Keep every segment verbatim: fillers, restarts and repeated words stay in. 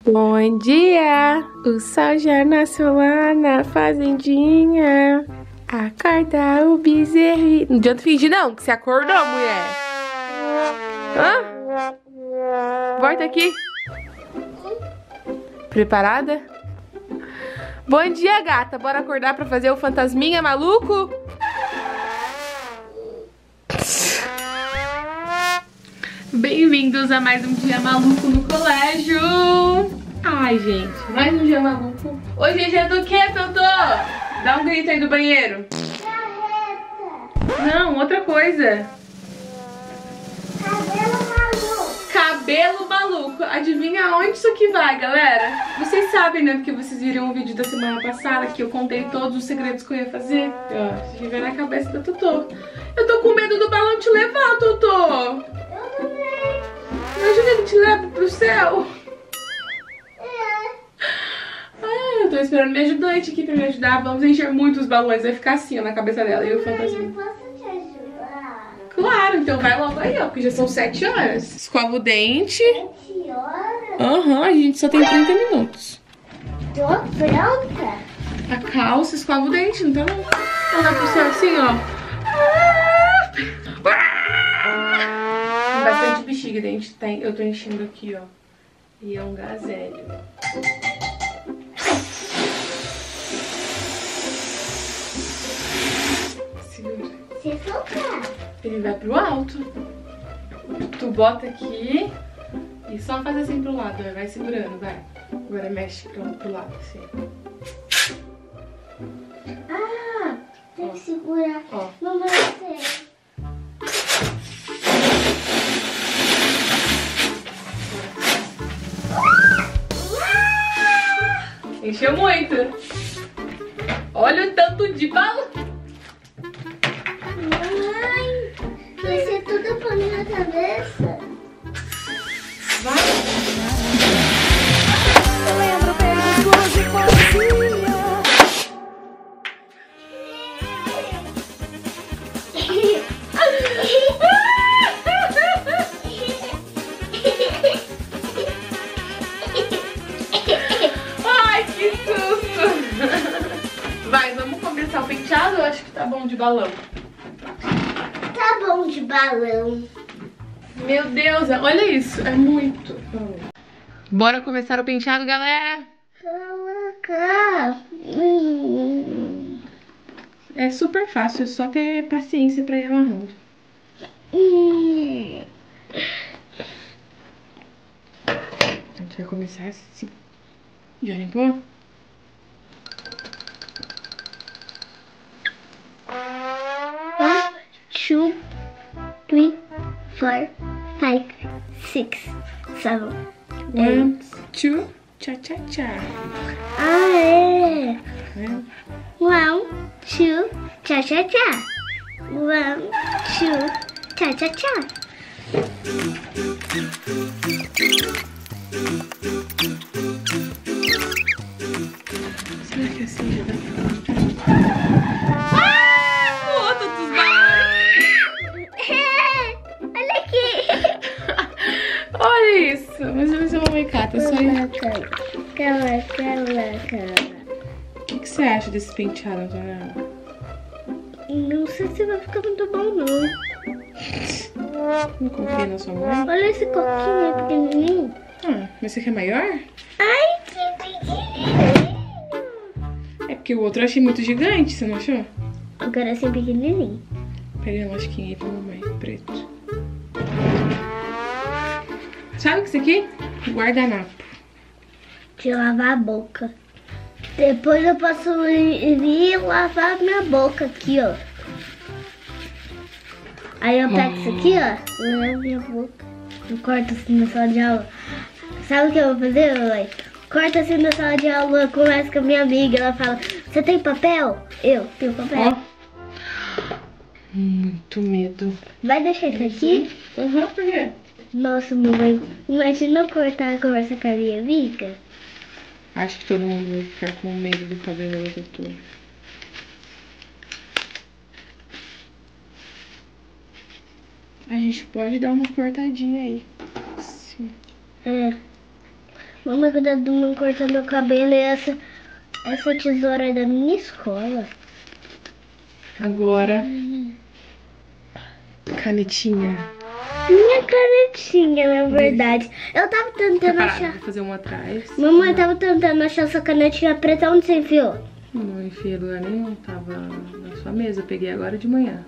Bom dia, o sol já nasceu lá na fazendinha. Acorda o bezerro. Não adianta fingir não, que você acordou, mulher. Hã? Volta aqui. Preparada? Bom dia, gata. Bora acordar pra fazer o fantasminha maluco? Bem-vindos a mais um dia maluco no colégio. Ai, gente, mais um dia maluco. Hoje é dia do quê, Totô? Dá um grito aí do banheiro. Não, outra coisa. Cabelo maluco. Cabelo maluco. Adivinha aonde isso aqui vai, galera? Vocês sabem, né? Porque vocês viram o vídeo da semana passada que eu contei todos os segredos que eu ia fazer. Ó, vocês viram na cabeça da Totô. Eu tô com medo do balão te levar, Totô. Eu também. Imagina ele te leva pro céu. É. Ah, eu tô esperando minha ajudante aqui pra me ajudar. Vamos encher muitos balões. Vai ficar assim, ó, na cabeça dela. E o fantasma. Eu posso te ajudar? Claro, então vai logo aí, ó. Porque já são sete horas. Escova o dente. Sete horas? Aham, uhum, a gente só tem trinta minutos. Tô pronta. A calça, escova o dente, não tá não. Ela vai pro céu assim, ó. Tem bastante bexiga, dente. Tem, eu tô enchendo aqui, ó. E é um gazélio. Segura. Se soltar. Ele vai pro alto. Tu bota aqui e só faz assim pro lado, ó. Vai segurando, vai. Agora mexe pro, pro lado, assim. Ah, tem que segurar. Ó. Não vai ser. Encheu muito. Olha o tanto de bala. Mãe, vai ser tudo pra minha cabeça. Vai. Eu lembro bem das suas irmãzinhas. Ai, que susto. Vai, vamos começar o penteado? Eu acho que tá bom de balão. Tá bom de balão. Meu Deus, olha isso. É muito. Bora começar o penteado, galera? Colocar. Hum. É super fácil, é só ter paciência pra ir amarrando. Hum. A gente vai começar assim. Já limpou? One, two, three, four, five, six, seven, One, eight. two, tchá, tchá, tchá. Ah, é. É. One, two, tchá, tchá, tchá. One, two, tchá, tchá, tchá. Será que assim já dá pra... Ah! O outro dos balões! Olha aqui. Olha isso! Mas eu vou ser uma meicata, só isso. Calma, calma, calma. O que, que você acha desse penteado, Antônia? Não sei se vai ficar muito bom, não. Não confia na sua mãe? Olha esse coquinho aí pequenininho. Ah, mas você quer maior? Ai, que pequenininho. É porque o outro eu achei muito gigante, você não achou? Agora esse é pequenininho. Pega um lasquinho aí pra mamãe, preto. Sabe o que é isso aqui? Guardanapo. De lavar a boca. Depois eu posso ir e lavar minha boca aqui, ó. Aí eu pego isso aqui, ó, e lavo minha boca. Eu corto assim na sala de aula. Sabe o que eu vou fazer, mãe? Corta assim na sala de aula, eu converso com a minha amiga. Ela fala, você tem papel? Eu tenho papel. Ó. Muito medo. Vai deixar isso aqui? Uhum, por quê? Nossa, mamãe, imagina eu cortar a conversa com a minha amiga. Acho que todo mundo vai ficar com medo do cabelo da doutora. A gente pode dar uma cortadinha aí. Sim. É. Mamãe, cuidado de não cortar meu cabelo. E essa, essa tesoura é da minha escola. Agora, canetinha. Minha canetinha, na verdade. Eu tava tentando Preparado, achar. vou fazer um atrás. Mamãe, eu tava tentando achar essa canetinha preta. Onde você enfiou? Não enfiei em lugar nenhum, tava na sua mesa. Eu peguei agora de manhã.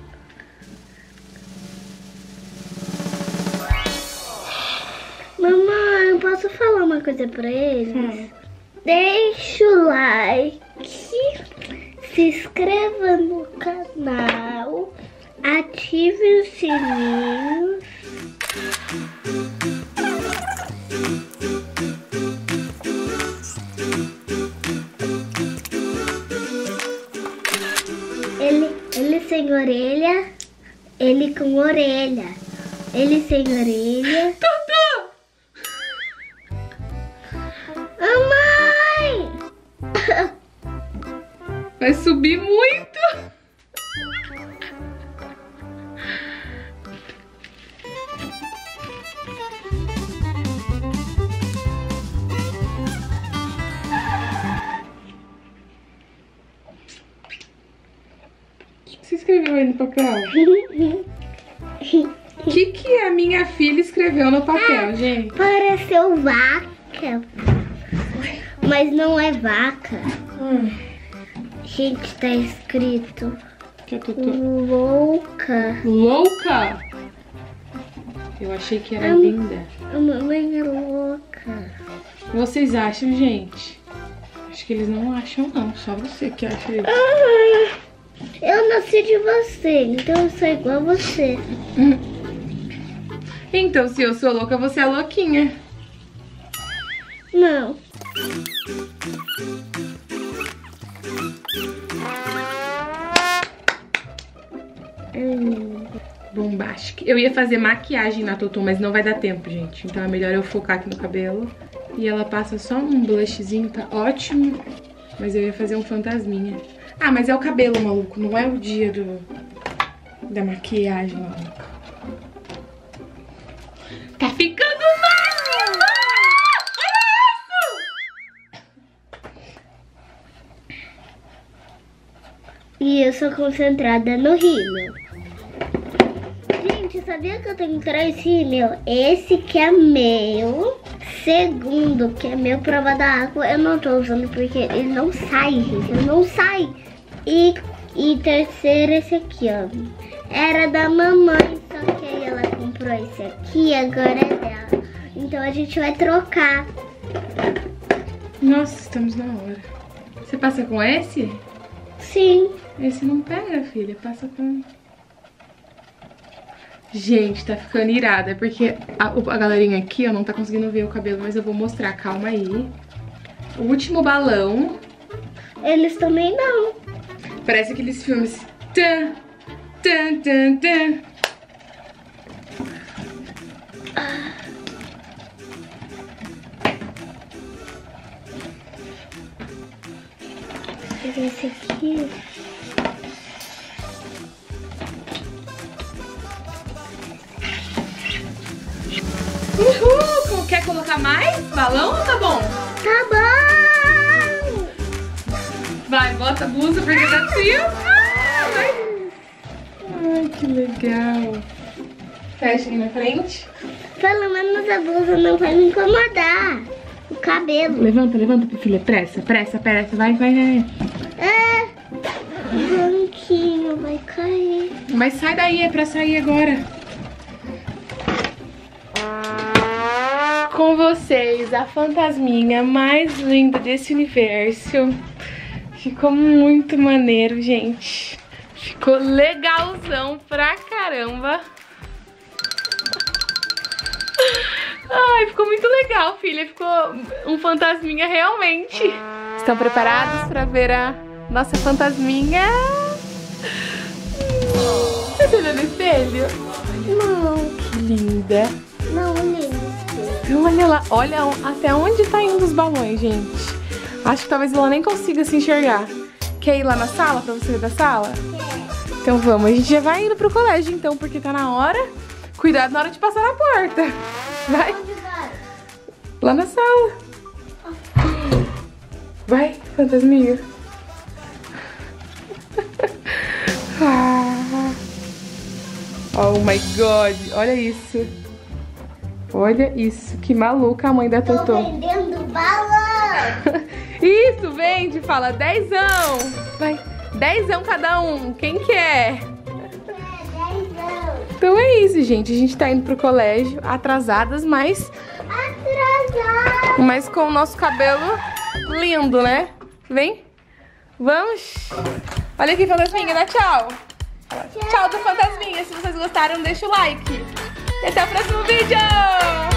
Mamãe, eu posso falar uma coisa pra eles? Hum. Deixa o like, se inscreva no canal, ative os sininhos. Ele, ele sem orelha, ele com orelha. Ele sem orelha. Tutu! Mamãe! Vai subir muito! O que você escreveu aí no papel? O que que a minha filha escreveu no papel, ah, gente? Pareceu vaca. Mas não é vaca. Hum. Gente, tá escrito que eu tô, tô... louca. Louca? Eu achei que era a, linda. A mamãe é louca. Vocês acham, gente? Acho que eles não acham, não. Só você que acha isso. Ah, eu nasci de você, então eu sou igual a você. Hum. Então, se eu sou louca, você é louquinha. Não. Hum. Bombástica. Eu ia fazer maquiagem na Totô, mas não vai dar tempo, gente. Então é melhor eu focar aqui no cabelo. E ela passa só um blushzinho, tá ótimo. Mas eu ia fazer um fantasminha. Ah, mas é o cabelo, maluco. Não é o dia do... da maquiagem, maluco. Tá ficando mal! E eu sou concentrada no rímel. Gente, sabia que eu tenho três rímel? Esse que é meu. Segundo, que é meu prova da água, eu não tô usando porque ele não sai, gente. Ele não sai. E, e terceiro, esse aqui, ó. Era da mamãe, só que aí ela comprou esse aqui e agora é dela. Então a gente vai trocar. Nossa, estamos na hora. Você passa com esse? Sim. Esse não pega, filha. Passa com... Gente, tá ficando irada. É porque a, a galerinha aqui, ó, não tá conseguindo ver o cabelo, mas eu vou mostrar. Calma aí. O último balão. Eles também não. Parece aqueles filmes. Tan, tan, tan, tan. Esse aqui. Uhul! Quer colocar mais balão ou tá bom? Tá bom! Vai, bota a blusa porque tá frio. Ah, vai. Ai, que legal. Fecha aqui na frente. Pelo menos a blusa não vai me incomodar. O cabelo. Levanta, levanta, filha. Pressa, pressa, pressa. Vai, vai, vai. É. O banquinho vai cair. Mas sai daí, é pra sair agora. Com vocês, a fantasminha mais linda desse universo. Ficou muito maneiro, gente. Ficou legalzão pra caramba. Ai, ficou muito legal, filha. Ficou um fantasminha realmente. Estão preparados pra ver a nossa fantasminha? Você olhou no espelho? Não. Que linda. Não, olhei. Olha lá, olha até onde tá indo os balões, gente. Acho que talvez ela nem consiga se enxergar. Quer ir lá na sala, pra você ver da sala? É. Então vamos, a gente já vai indo pro colégio então, porque tá na hora. Cuidado na hora de passar na porta. Vai. Lá na sala. Vai, fantasminha. Oh my god, olha isso. Olha isso, que maluca a mãe da Totô. Tô vendendo balão. Isso, vende, fala dezão. Vai, dezão cada um, quem quer? Então é isso, gente, a gente tá indo pro colégio atrasadas, mas... Atrasado. Mas com o nosso cabelo lindo, né? Vem, vamos. Olha aqui, fantasminha, dá tchau. Tchau do fantasminha, se vocês gostaram deixa o like. E até o próximo vídeo!